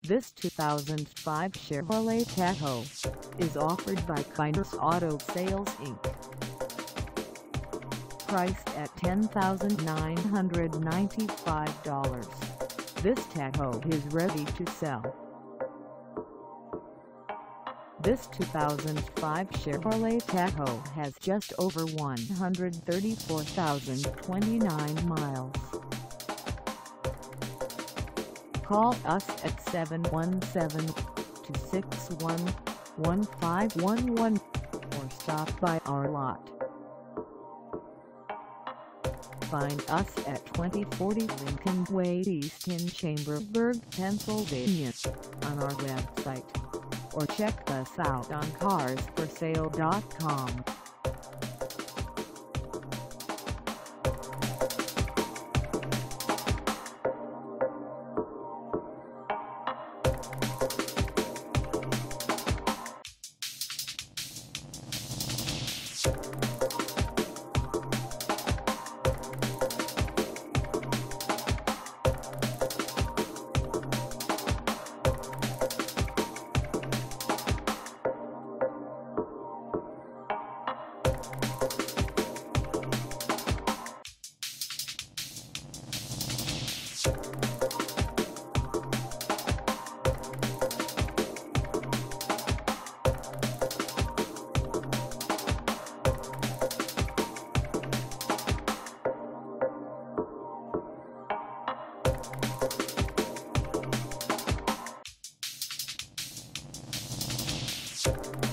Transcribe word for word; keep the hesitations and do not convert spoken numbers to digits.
This two thousand five Chevrolet Tahoe is offered by Kyners Auto Sales Incorporated. Priced at ten thousand nine hundred ninety-five dollars, this Tahoe is ready to sell. This two thousand five Chevrolet Tahoe has just over one hundred thirty-four thousand twenty-nine miles. Call us at seven one seven, two six one, one five one one or stop by our lot. Find us at twenty forty Lincoln Way East in Chambersburg, Pennsylvania, on our website, or check us out on cars for sale dot com. You